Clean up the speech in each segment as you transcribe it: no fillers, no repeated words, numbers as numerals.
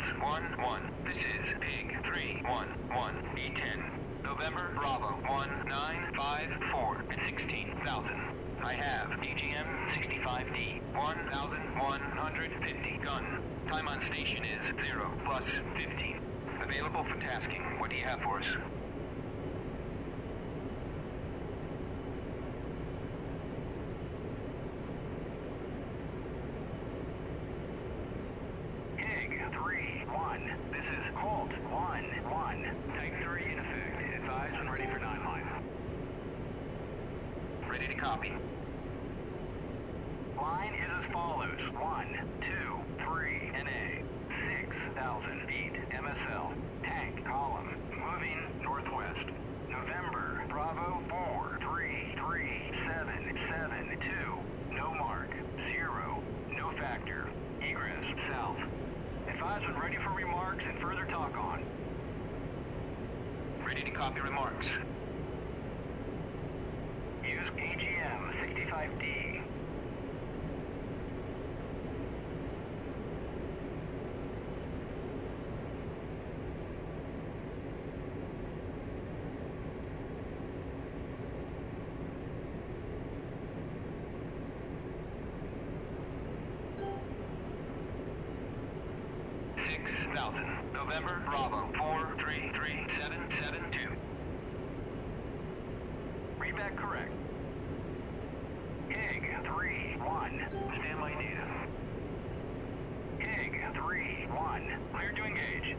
11. This is Pig 311 E10. November Bravo 1954 at 16,000. I have AGM 65D 1,150 gun. Time on station is 0 plus 15. Available for tasking. What do you have for us? Pig 3-1. This is Colt 1-1. Type 3 in effect. Advise when ready for 9 line. Ready to copy. Line is as follows. 1, 2, 3, NA. 6,000 feet. MSL. Tank column. Moving northwest. November. Bravo 4337772. No mark. 0. No factor. Egress. South. Advise when ready for remarks and further talk on. Ready to copy remarks. Use AGM 65D. November Bravo 4337772. Read back correct. Pig 3-1. Standby native. Pig 3-1. Clear to engage.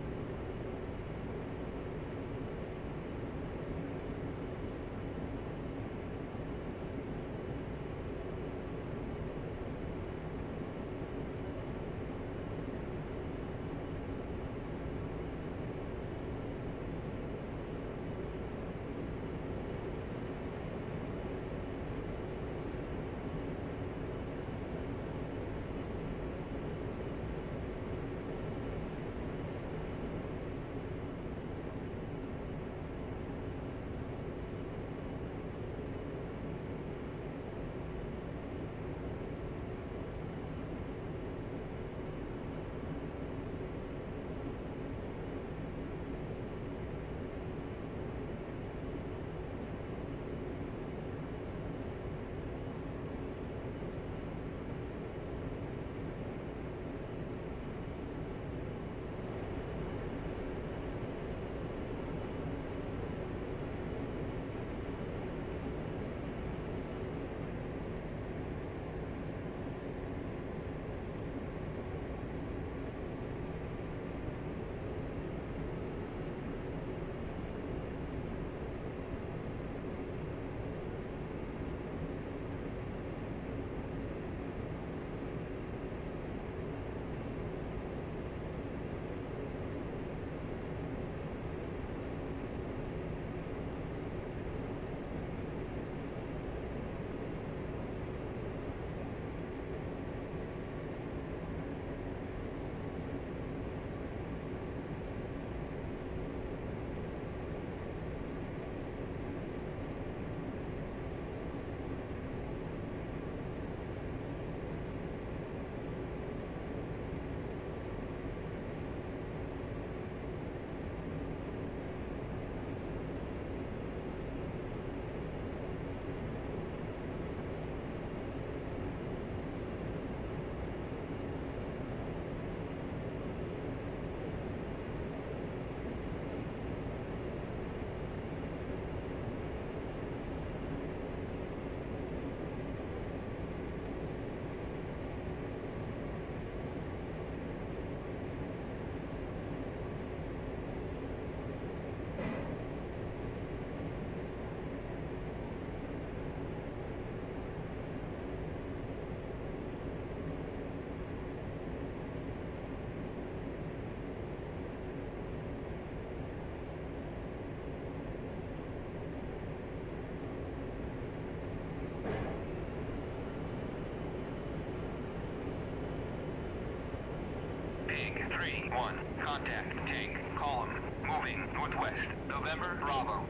Pig 3-1. Contact tank column. Moving northwest. November Bravo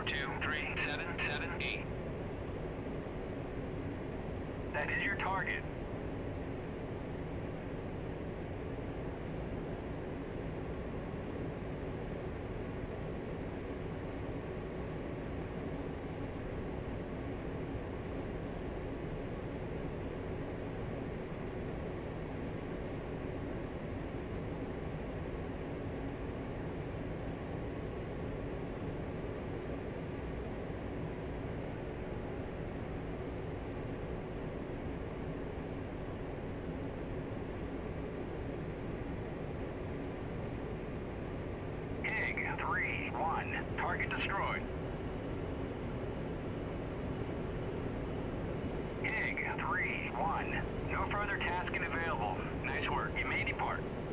4237778. That is your target. 1. No further tasking available. Nice work. You may depart.